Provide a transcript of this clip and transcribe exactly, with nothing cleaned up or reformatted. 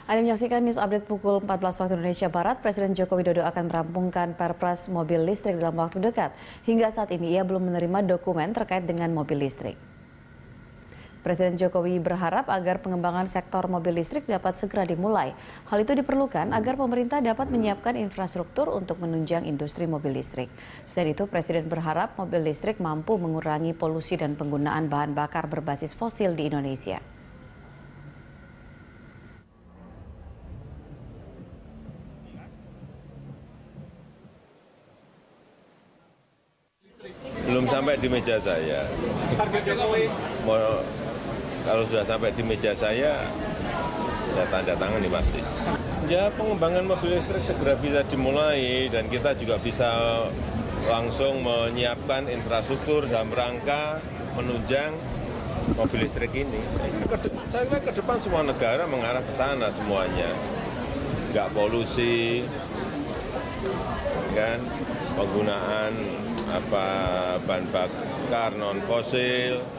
Anda menyaksikan news update pukul empat belas waktu Indonesia Barat. Presiden Joko Widodo akan merampungkan Perpres mobil listrik dalam waktu dekat. Hingga saat ini ia belum menerima dokumen terkait dengan mobil listrik. Presiden Jokowi berharap agar pengembangan sektor mobil listrik dapat segera dimulai. Hal itu diperlukan agar pemerintah dapat menyiapkan infrastruktur untuk menunjang industri mobil listrik. Selain itu, Presiden berharap mobil listrik mampu mengurangi polusi dan penggunaan bahan bakar berbasis fosil di Indonesia. Belum sampai di meja saya. Mau, kalau sudah sampai di meja saya, saya tanda tangan nih pasti. Ya, pengembangan mobil listrik segera bisa dimulai dan kita juga bisa langsung menyiapkan infrastruktur dalam rangka menunjang mobil listrik ini. Saya kira ke depan semua negara mengarah ke sana semuanya. Nggak polusi, kan, penggunaan apa bahan bakar non fosil.